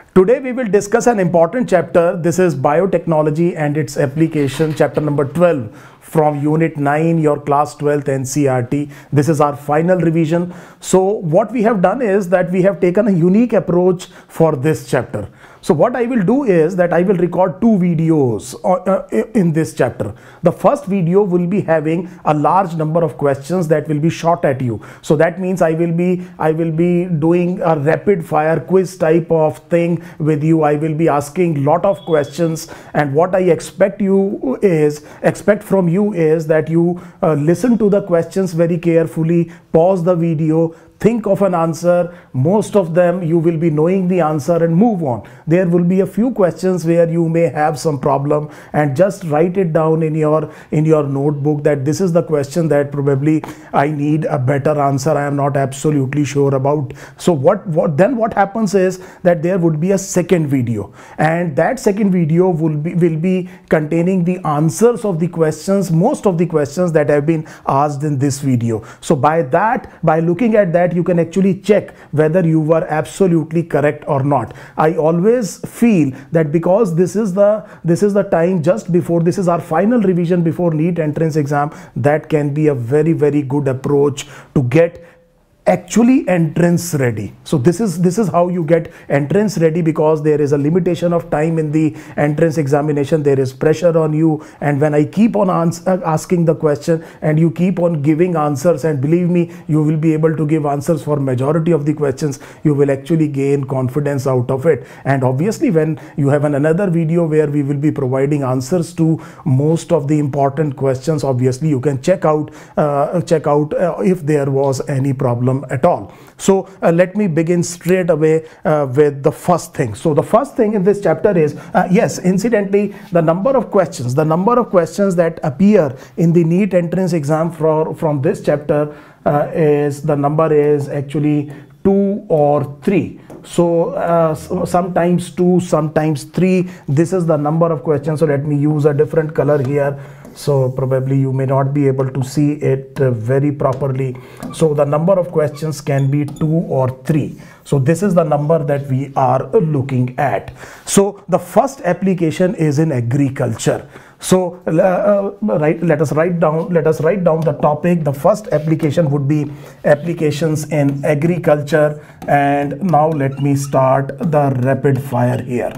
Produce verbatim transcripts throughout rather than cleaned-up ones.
Today we will discuss an important chapter. This is biotechnology and its application, chapter number twelve from unit nine, your class twelfth N C E R T. This is our final revision. So what we have done is that we have taken a unique approach for this chapter. So what I will do is that I will record two videos uh, in this chapter. The first video will be having a large number of questions that will be shot at you. So that means I will be I will be doing a rapid fire quiz type of thing with you. I will be asking lot of questions, and what I expect you is expect from you is that you uh, listen to the questions very carefully, pause the video, think of an answer. Most of them you will be knowing the answer and move on. There will be a few questions where you may have some problem, and just write it down in your in your notebook that this is the question that probably I need a better answer. I am not absolutely sure about. So what what then what happens is that there would be a second video, and that second video will be will be containing the answers of the questions, most of the questions that have been asked in this video. So by that, by looking at that, you can actually check whether you were absolutely correct or not. I always feel that because this is the this is the time just before, this is our final revision before NEET entrance exam, that can be a very very good approach to get actually entrance ready. So this is this is how you get entrance ready, because there is a limitation of time in the entrance examination. There is pressure on you, and when I keep on answer, asking the question and you keep on giving answers, and believe me, you will be able to give answers for majority of the questions, you will actually gain confidence out of it. And obviously when you have an another video where we will be providing answers to most of the important questions, obviously you can check out uh, check out uh, if there was any problem at all. So uh, let me begin straight away uh, with the first thing. So the first thing in this chapter is uh, yes, incidentally, the number of questions the number of questions that appear in the NEET entrance exam for from this chapter uh, is the number is actually two or three. So uh, sometimes two, sometimes three. This is the number of questions. So let me use a different color here. So probably you may not be able to see it uh, very properly. So the number of questions can be two or three. So this is the number that we are looking at. So the first application is in agriculture. So uh, uh, right, let us write down let us write down the topic. The first application would be applications in agriculture, and now let me start the rapid fire here.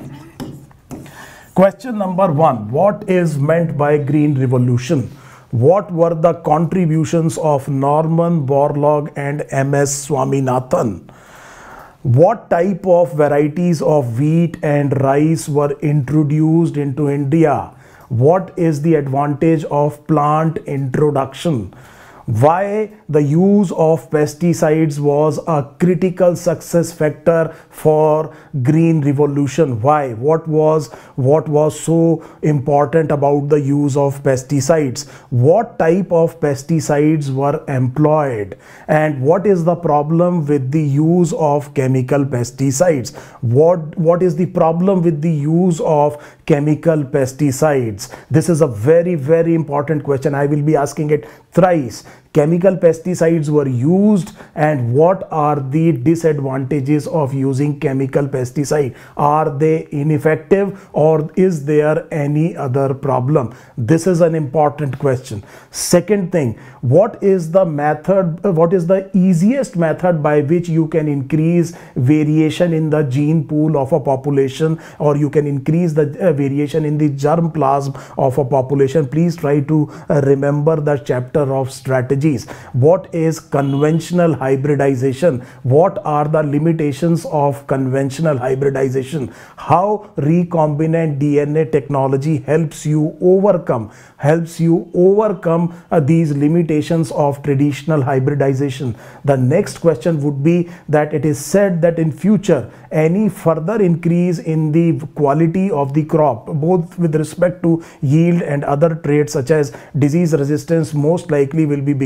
Question number one: what is meant by Green Revolution? What were the contributions of Norman Borlaug and M S Swaminathan? What type of varieties of wheat and rice were introduced into India? What is the advantage of plant introduction? Why the use of pesticides was a critical success factor for Green Revolution? Why? What was what was so important about the use of pesticides? What type of pesticides were employed? And what is the problem with the use of chemical pesticides? What what is the problem with the use of chemical pesticides? This is a very very important question. I will be asking it thrice. Chemical pesticides were used, and what are the disadvantages of using chemical pesticide? Are they ineffective, or is there any other problem? This is an important question. Second thing, what is the method, what is the easiest method by which you can increase variation in the gene pool of a population, or you can increase the uh, variation in the germplasm of a population? Please try to uh, remember the chapter of strategy. What is conventional hybridization? What are the limitations of conventional hybridization? How recombinant D N A technology helps you overcome helps you overcome uh, these limitations of traditional hybridization? The next question would be that it is said that in future any further increase in the quality of the crop, both with respect to yield and other traits such as disease resistance, most likely will be because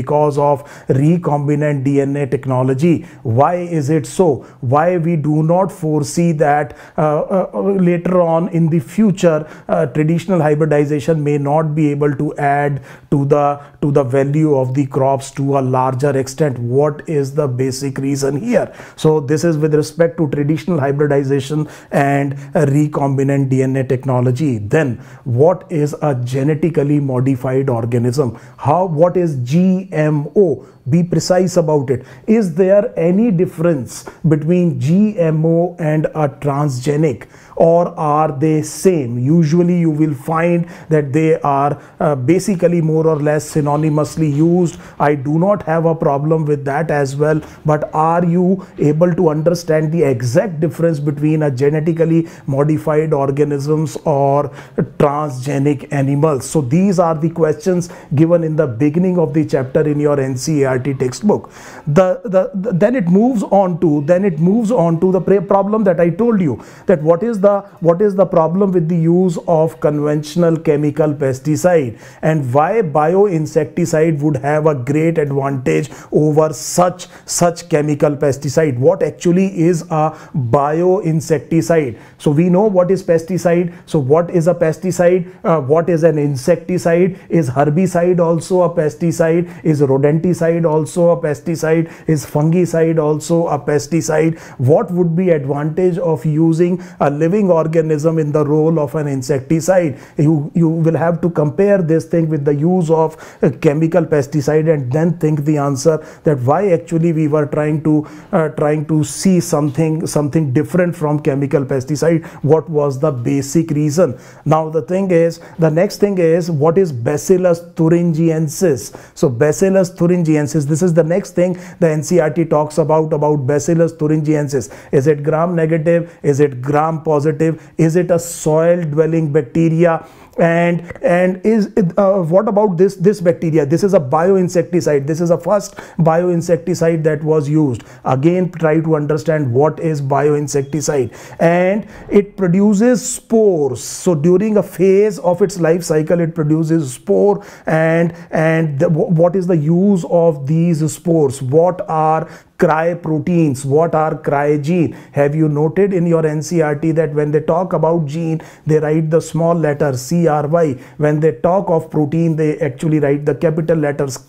because of recombinant D N A technology. Why is it so? Why we do not foresee that uh, uh, later on in the future uh, traditional hybridization may not be able to add to the to the value of the crops to a larger extent? What is the basic reason here? So this is with respect to traditional hybridization and uh, recombinant D N A technology. Then what is a genetically modified organism? How, what is G M O? Be precise about it. Is there any difference between G M O and a transgenic, or are they same? Usually you will find that they are uh, basically more or less synonymously used. I do not have a problem with that as well, but are you able to understand the exact difference between a genetically modified organisms or transgenic animals? So these are the questions given in the beginning of the chapter in your N C E R T textbook. The, the, the then it moves on to then it moves on to the problem that I told you, that what is the what is the problem with the use of conventional chemical pesticide, and why bioinsecticide would have a great advantage over such such chemical pesticide. What actually is a bioinsecticide? So we know what is pesticide. So what is a pesticide? Uh, what is an insecticide? Is herbicide also a pesticide? Is rodenticide also a pesticide? Is fungicide also a pesticide? What would be advantage of using a living organism in the role of an insecticide? You, you will have to compare this thing with the use of a chemical pesticide and then think the answer that why actually we were trying to uh, trying to see something something different from chemical pesticide. What was the basic reason? Now the thing is, the next thing is, what is Bacillus thuringiensis? So Bacillus thuringiensis, this is the next thing the N C E R T talks about about Bacillus thuringiensis. Is it gram negative? Is it gram positive? Is it a soil dwelling bacteria? And and is uh, what about this this bacteria? This is a bioinsecticide. This is the first bioinsecticide that was used. Again, try to understand what is bioinsecticide. And it produces spores. So during a phase of its life cycle, it produces spore. And and the, what is the use of these spores? What are cryoproteins? What are cryogene? Have you noted in your N C E R T that when they talk about gene, they write the small letter C R Y. When they talk of protein, they actually write the capital letters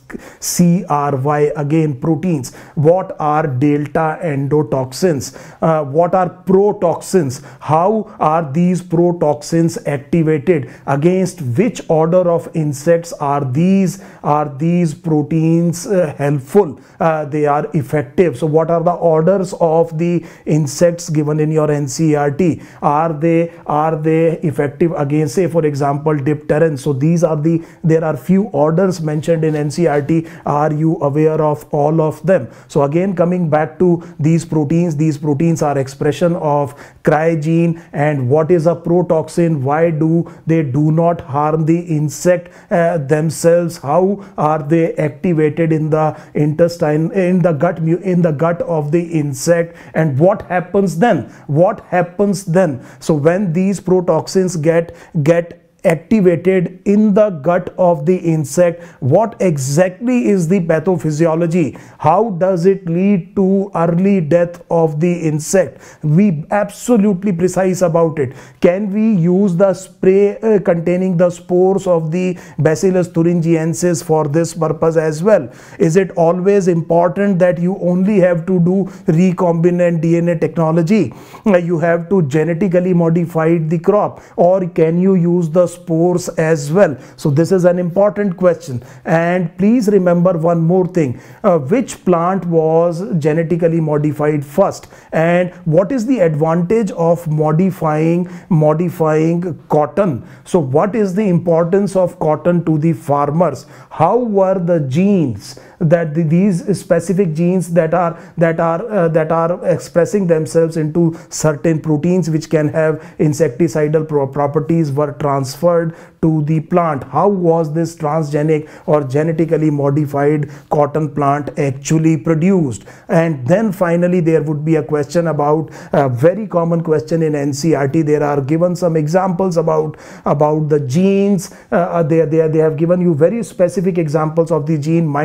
C R Y. Again, proteins. What are delta endotoxins? Uh, what are protoxins? How are these protoxins activated? Against which order of insects are these are these proteins uh, helpful? Uh, they are effective. So what are the orders of the insects given in your N C E R T? Are they are they effective against, say for example, dipteran? So these are the there are few orders mentioned in N C E R T. Are you aware of all of them? So again, coming back to these proteins, these proteins are expression of cryogene. And what is a protoxin? Why do they do not harm the insect uh, themselves? How are they activated in the intestine, in the gut, in the gut of the insect? And what happens then? What happens then? So when these protoxins get get activated in the gut of the insect, what exactly is the pathophysiology? How does it lead to early death of the insect? We absolutely precise about it. Can we use the spray uh, containing the spores of the Bacillus thuringiensis for this purpose as well? Is it always important that you only have to do recombinant D N A technology? Uh, you have to genetically modify the crop, or can you use the spores as well? So this is an important question. And please remember one more thing. Uh, which plant was genetically modified first, and what is the advantage of modifying modifying cotton? So what is the importance of cotton to the farmers? How were the genes that the, these specific genes that are that are uh, that are expressing themselves into certain proteins which can have insecticidal pro properties were transferred to the plant? How was this transgenic or genetically modified cotton plant actually produced? And then finally there would be a question about a very common question in N C E R T. There are given some examples about about the genes. Uh, they, they, they have given you very specific examples of the gene. Mind you,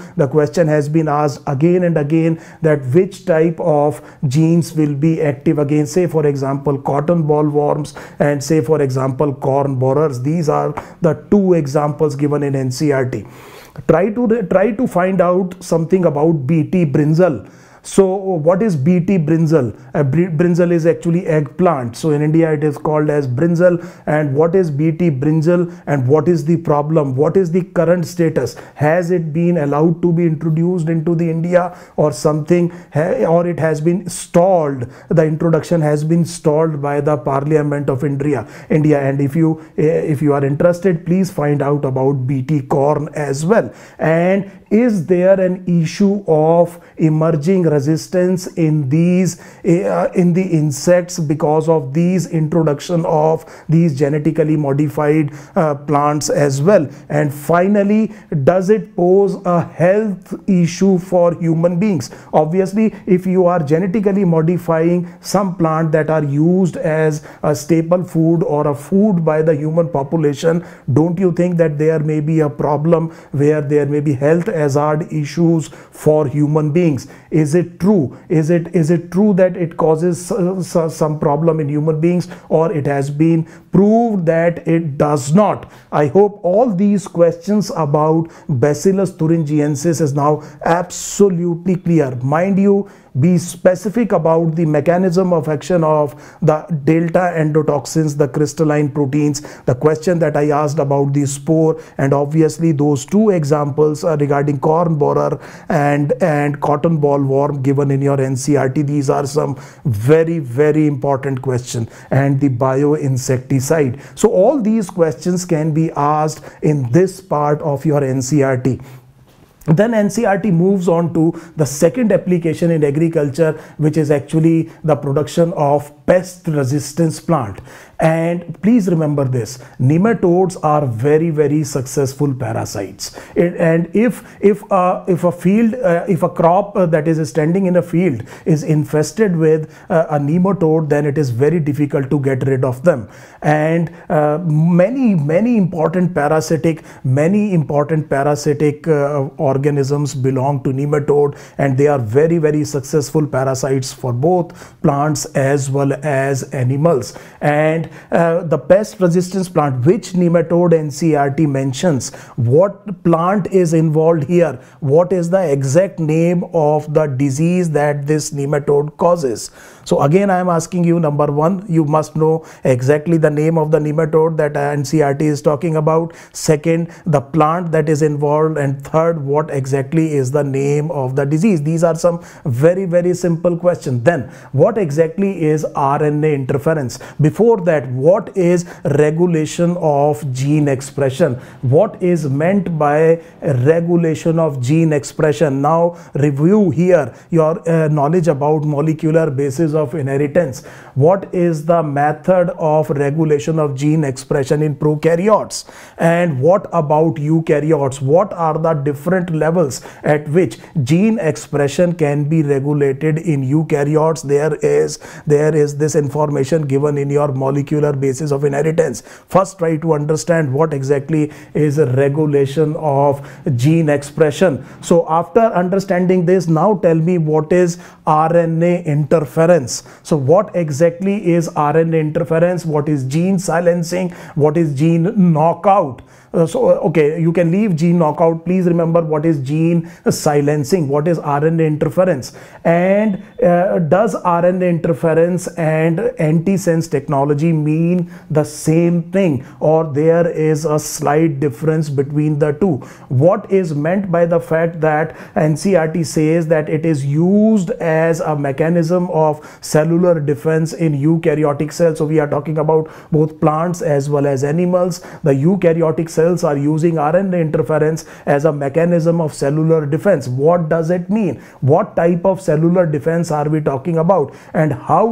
the question has been asked again and again that which type of genes will be active against, say for example, cotton bollworms and say for example corn borers. These are the two examples given in N C E R T. Try to try to find out something about B T brinjal. So what is B T brinjal? A brinjal is actually eggplant. So in India it is called as brinjal. And what is B T brinjal and what is the problem? What is the current status? Has it been allowed to be introduced into the India or something, or it has been stalled? The introduction has been stalled by the Parliament of India. India. And if you if you are interested, please find out about B T corn as well. And is there an issue of emerging resistance in these uh, in the insects because of these introduction of these genetically modified uh, plants as well? And finally, does it pose a health issue for human beings? Obviously, if you are genetically modifying some plant that are used as a staple food or a food by the human population, don't you think that there may be a problem where there may be health hazard issues for human beings? Is it true? Is it is it true that it causes uh, some problem in human beings, or it has been proved that it does not? I hope all these questions about Bacillus thuringiensis is now absolutely clear. Mind you, be specific about the mechanism of action of the delta endotoxins, the crystalline proteins, the question that I asked about the spore, and obviously those two examples uh, regarding corn borer and, and cotton bollworm given in your N C E R T. These are some very, very important questions. And the bioinsecticide. So all these questions can be asked in this part of your N C E R T. Then N C E R T moves on to the second application in agriculture, which is actually the production of pest resistance plant. And please remember this, nematodes are very, very successful parasites. It, and if if uh, if a field, uh, if a crop uh, that is standing in a field is infested with uh, a nematode, then it is very difficult to get rid of them. And uh, many many important parasitic, many important parasitic uh, organisms belong to nematode, and they are very, very successful parasites for both plants as well as animals. And uh, the pest resistance plant, which nematode N C E R T mentions, what plant is involved here, what is the exact name of the disease that this nematode causes? So again, I am asking you, number one, you must know exactly the name of the nematode that N C E R T is talking about. Second, the plant that is involved. And third, what exactly is the name of the disease? These are some very, very simple questions. Then, what exactly is R N A interference? Before that, what is regulation of gene expression? What is meant by regulation of gene expression? Now, review here your uh, knowledge about molecular basis of inheritance. What is the method of regulation of gene expression in prokaryotes? And what about eukaryotes? What are the different levels at which gene expression can be regulated in eukaryotes? There is there is this information given in your molecular basis of inheritance. First, try to understand what exactly is a regulation of gene expression. So after understanding this, now tell me what is R N A interference. So what exactly is R N A interference? What is gene silencing? What is gene knockout? Uh, so, okay, you can leave gene knockout. Please remember what is gene silencing, what is R N A interference, and uh, does R N A interference and antisense technology mean the same thing, or there is a slight difference between the two? What is meant by the fact that N C E R T says that it is used as a mechanism of cellular defense in eukaryotic cells? So we are talking about both plants as well as animals. The eukaryotic cells are using R N A interference as a mechanism of cellular defense. What does it mean? What type of cellular defense are we talking about? And how does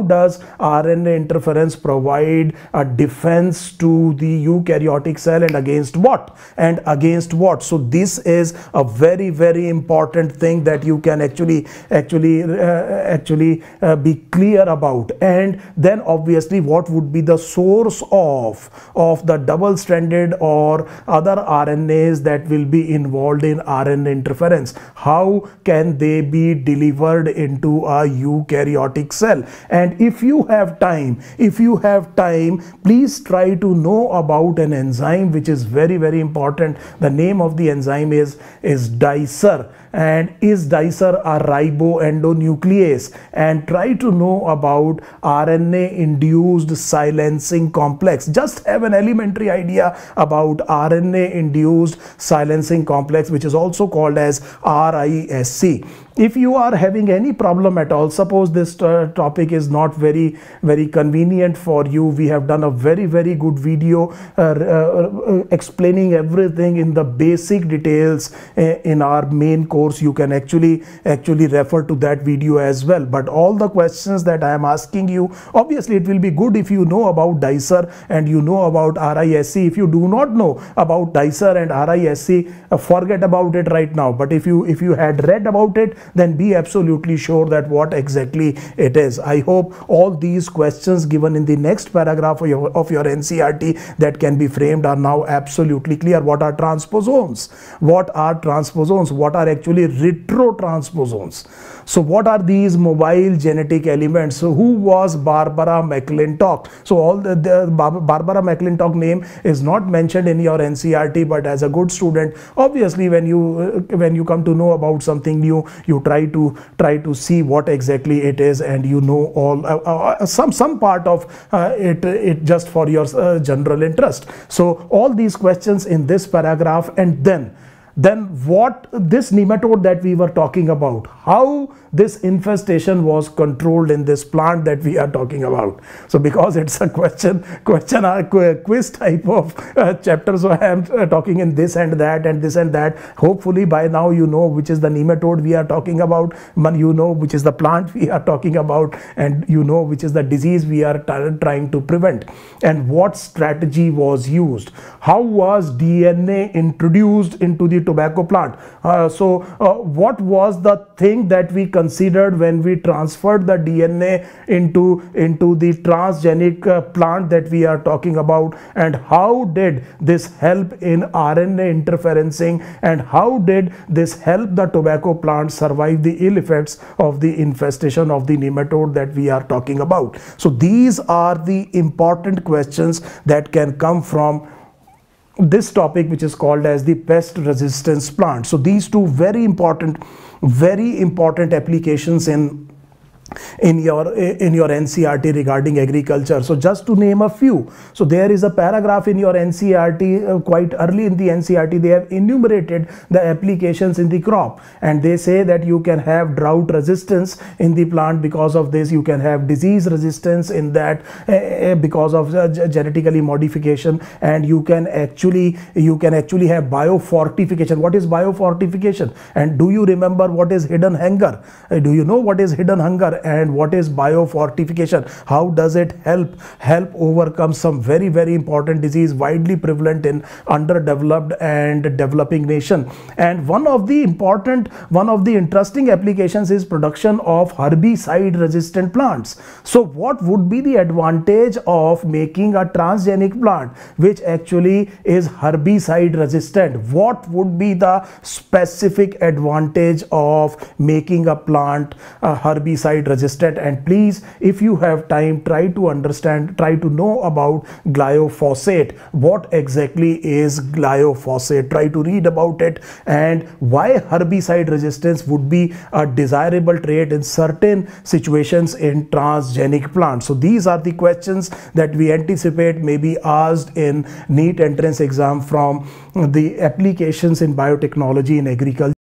R N A interference provide a defense to the eukaryotic cell, and against what? And against what? So this is a very very important thing that you can actually actually uh, actually uh, be clear about. And then obviously what would be the source of of the double stranded or other R N As that will be involved in R N A interference? How can they be delivered into a eukaryotic cell? And if you have time, if you have time, please try to know about an enzyme which is very very important. The name of the enzyme is is dicer, and is dicer a riboendonuclease, and try to know about R N A induced silencing complex. Just have an elementary idea about R N A induced silencing complex, which is also called as R I S C. If you are having any problem at all, suppose this uh, topic is not very very convenient for you, we have done a very very good video uh, uh, explaining everything in the basic details uh, in our main course. You can actually actually refer to that video as well. But all the questions that I am asking you, obviously it will be good if you know about dicer and you know about R I S C. If you do not know about dicer and R I S C, uh, forget about it right now. But if you if you had read about it, then be absolutely sure that what exactly it is. I hope all these questions given in the next paragraph of your, of your N C R T that can be framed are now absolutely clear. What are transposons? What are transposons? What are actually retrotransposons? So what are these mobile genetic elements? So who was Barbara McClintock? So all the, the Barbara McClintock name is not mentioned in your N C R T, but as a good student, obviously when you uh, when you come to know about something new, you try to try to see what exactly it is, and you know all uh, uh, some some part of uh, it it just for your uh, general interest. So all these questions in this paragraph, and then then what this nematode that we were talking about, how this infestation was controlled in this plant that we are talking about. So because it's a question question or quiz type of uh, chapter, so I am uh, talking in this and that and this and that. Hopefully by now you know which is the nematode we are talking about, you know which is the plant we are talking about, and you know which is the disease we are trying to prevent, and what strategy was used. How was D N A introduced into the tobacco plant? Uh, so uh, what was the thing that we considered when we transferred the D N A into into the transgenic uh, plant that we are talking about, and how did this help in R N A interferencing, and how did this help the tobacco plant survive the ill effects of the infestation of the nematode that we are talking about? So these are the important questions that can come from this topic, which is called as the pest resistance plant. So these two very important very important applications in in your in your N C R T regarding agriculture. So just to name a few, so there is a paragraph in your N C R T uh, quite early in the N C R T. They have enumerated the applications in the crop, and they say that you can have drought resistance in the plant because of this, you can have disease resistance in that uh, because of uh, genetically modification, and you can actually you can actually have biofortification. What is biofortification? And do you remember what is hidden hunger? Uh, do you know what is hidden hunger? And what is biofortification? How does it help help overcome some very very important disease widely prevalent in underdeveloped and developing nation? And one of the important one of the interesting applications is production of herbicide resistant plants. So what would be the advantage of making a transgenic plant which actually is herbicide resistant? What would be the specific advantage of making a plant uh, herbicide resistant? And please, if you have time, try to understand, try to know about glyphosate. What exactly is glyphosate? Try to read about it, and why herbicide resistance would be a desirable trait in certain situations in transgenic plants. So these are the questions that we anticipate may be asked in NEET entrance exam from the applications in biotechnology in agriculture.